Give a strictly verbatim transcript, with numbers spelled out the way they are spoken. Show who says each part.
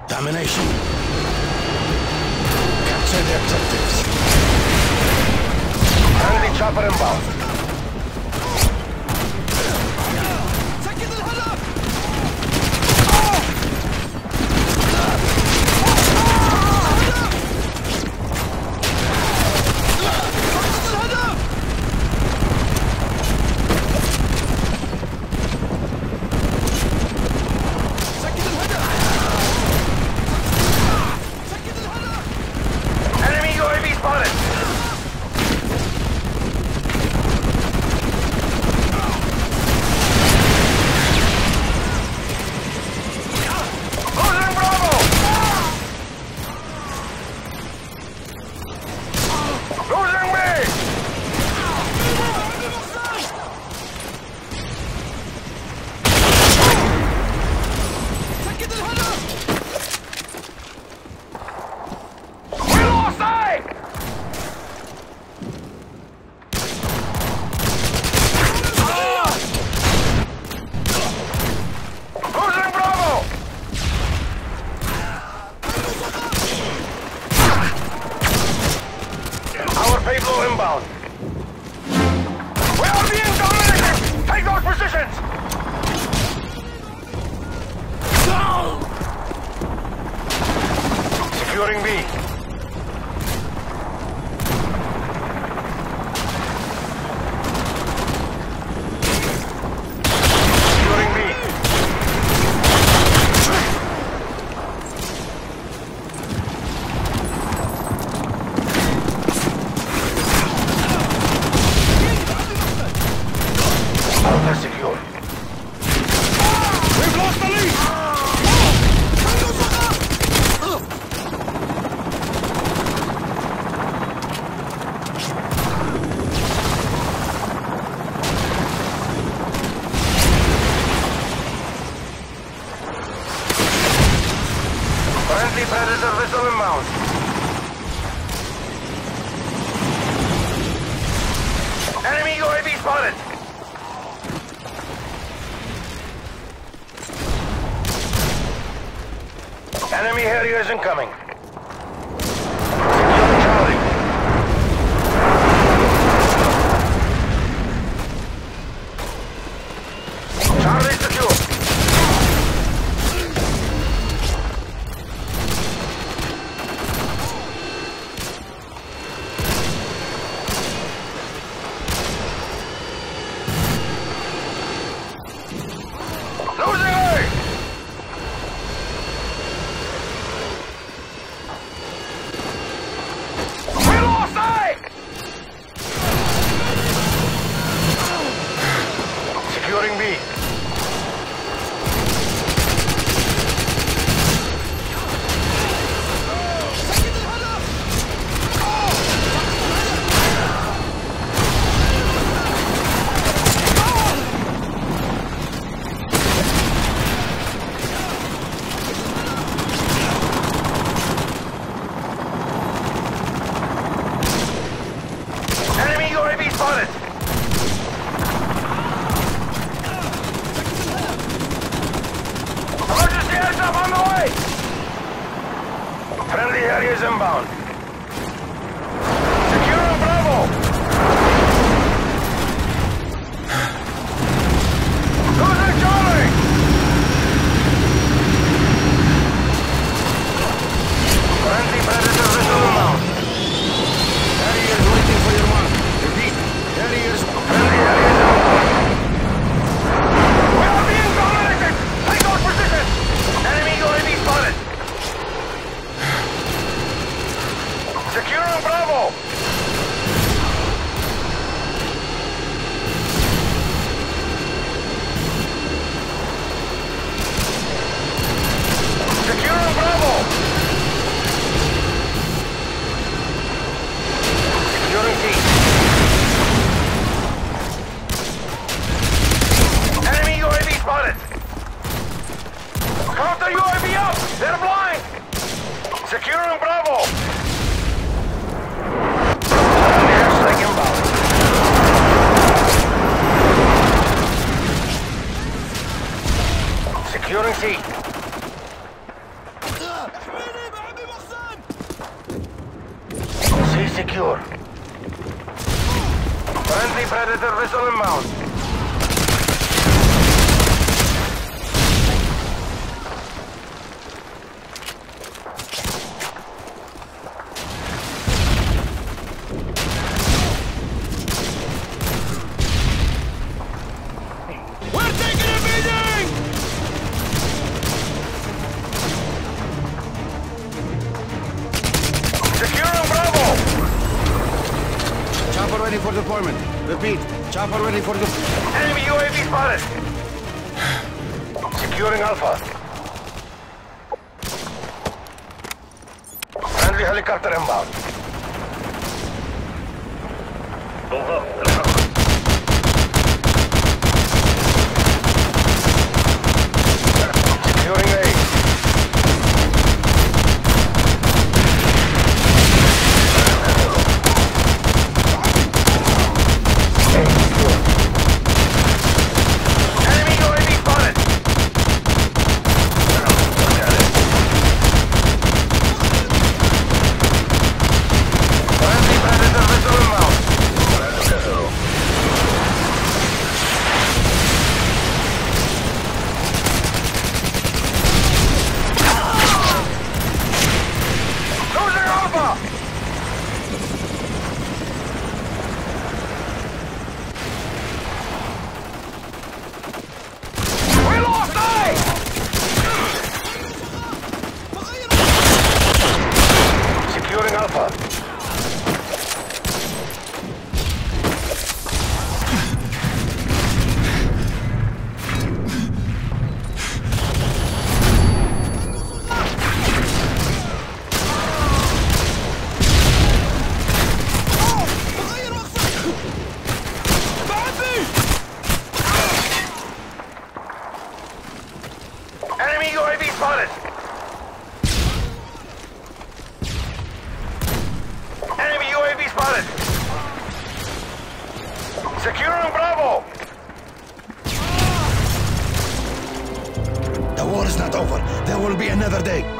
Speaker 1: Domination. Capture the objectives.
Speaker 2: Friendly chopper inbound. Payload inbound. We are being dominated! Take those positions! Securing B. Securing B. They're secure. We've lost the lead! Friendly Predator vessel inbound. Enemy U A V spotted! Enemy Harriers incoming. Secure Charlie. Charlie secure. Losing A! Securing B. Enemy U A V spotted! Emergency airdrop on the way! Friendly Harriers inbound. Securing Bravo! Losing Charlie! Friendly Predator vessel inbound. Harriers waiting for your mark. Repeat. Harriers. Friendly Harriers inbound. We are being dominated! Take those positions! Enemy U A V spotted! Securing Bravo! Securing Bravo! Securing C. Enemy U A V spotted! Counter U A V up! They're blind! Securing Bravo! Airstrike inbound. Securing C. Repeat. Chopper ready for the...
Speaker 1: Enemy U A V spotted! Securing Alpha. Friendly helicopter inbound. Securing A. Enemy U A V spotted! Enemy U A V spotted! Securing Bravo!
Speaker 2: The war is not over. There will be another day.